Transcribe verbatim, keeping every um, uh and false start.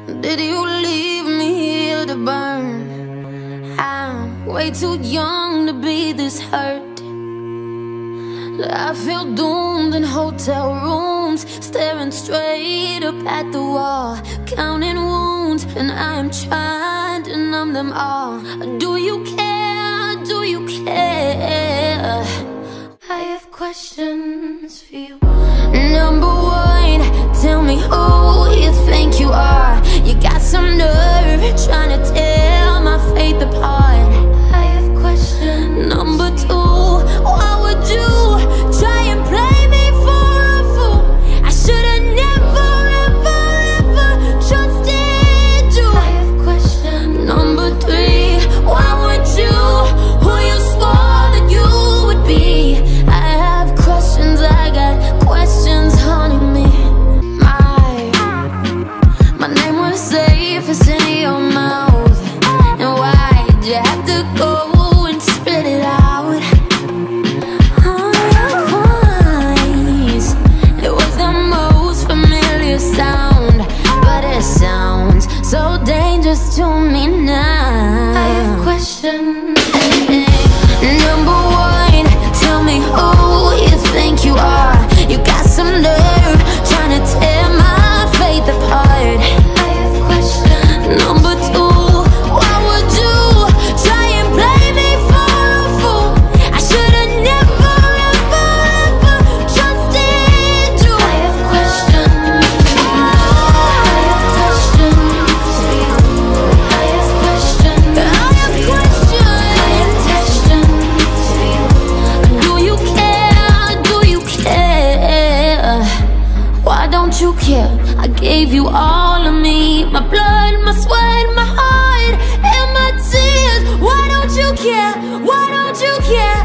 Did you leave me here to burn? I'm way too young to be this hurt. I feel doomed in hotel rooms, staring straight up at the wall, counting wounds, and I am trying to numb them all. Do you care? Do you care? I have questions for you. Number one, tell me who you think you are. You got some nerve trying to tear my faith apart. I have questions. Number two, why would you try and play me for a fool? I should've never, ever, ever trusted you. I have questions. Number three, why would you, who you swore that you would be? I have questions, I got questions haunting me. My, my name was safe as in your mouth, and why'd you have to go and spit it out? Oh, your voice, it was the most familiar sound, but it sounds so dangerous to me now. I have questions. Number one, tell me who you think you are. You got some nerve trying to tear my faith apart. I have questions. Number two, why would you try and play me for a fool? I should've never, ever, ever trusted you. I have questions. I have questions. I have questions. I have questions. Do you care? Do you care? Why don't you care? I gave you all of me, my blood, my sweat, my heart, and my tears. Why don't you care? Why don't you care?